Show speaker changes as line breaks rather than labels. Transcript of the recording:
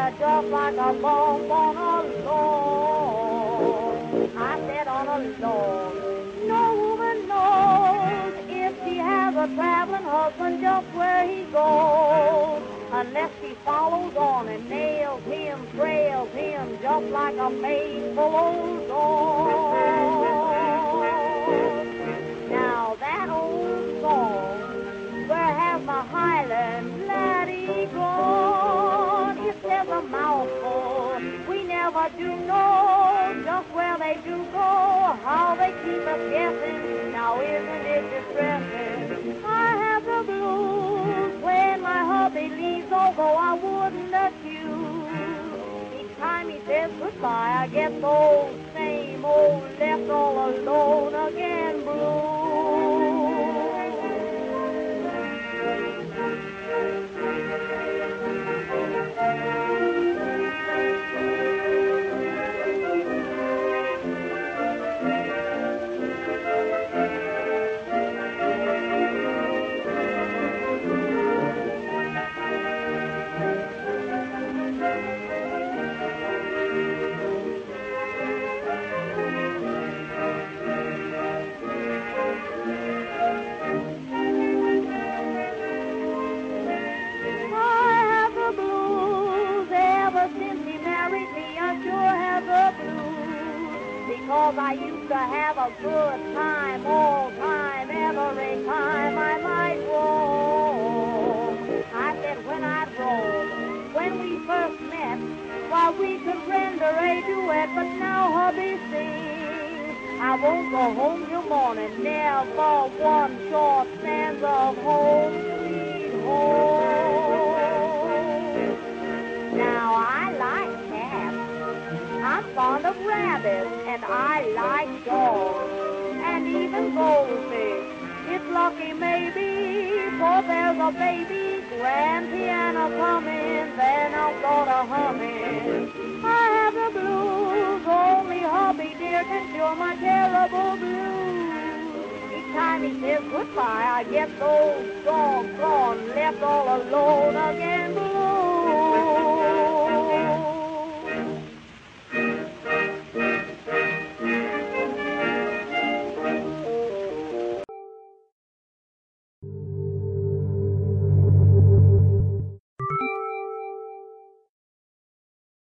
just like a bump on a lawn. I said on a lawn. No woman knows if she has a traveling husband just where he goes, unless she follows on and nails him, trails him, just like a faithful old dog. Now that old song, where has my Highland laddie gone? If there's a mouthful, we never do know just where they do go, how they keep us guessing. Now isn't it distressing? I have the blues when my hubby leaves, although I wouldn't accuse. Each time he says goodbye, I get those same old left all alone again blues. Because I used to have a good time all time, every time I might roam. I said when I'd roam, when we first met, why we could render a duet, but now hubby sings. I won't go home till morning, never one short stanza of home, sweet home. Now I like cats. I'm fond of rabbits, and I like dogs, and even goldfish. It's lucky maybe, for there's a baby grand piano coming, then I'll go to humming. I have the blues, only hubby dear can cure my terrible blues. Each time he says goodbye, I get those doggone left all alone again blues.